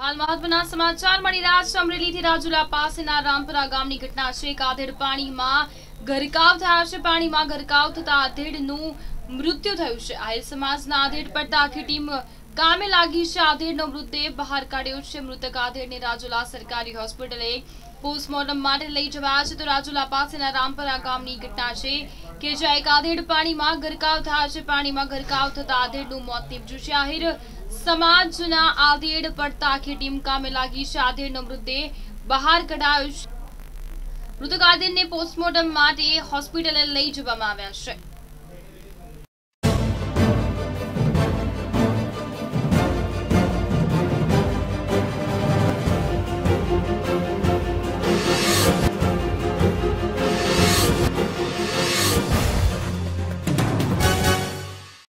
हाल महत्वना समाचार मળી રહ્યા છે। અમરેલીથી રાજુલા પાસેના રામપરા ગામની ઘટના છે। એક આધેડ પાણીમાં ગરકાવ થયા છે। પાણીમાં ગરકાવ થતા આધેડનું મૃત્યુ થયું છે। આહિર સમાજના આધેડ પડતા આખી ટીમ કામે લાગી છે। આધેડનો મૃતદેહ બહાર કાઢ્યો છે। મૃતક આધેડને રાજુલા સરકારી હોસ્પિટલે પોસ્ટમોર્ટમ માટે લઈ જવાયા છે। તો રાજુલા પાસેના રામપરા ગામની ઘટના છે કે જ્યાં એક આધેડ પાણીમાં ગરકાવ થયા છે। પાણીમાં ગરકાવ થતા આધેડનું મોત નીપજ્યું છે। આહિર समाजना आधेड़ पड़ता आखी टीम कामे लागी है। आधेड़नो मृतदेह बहार कढायो छे। मृतक आधेड़ने पोस्टमोर्टम माटे होस्पिटले लई जवामां आव्या छे।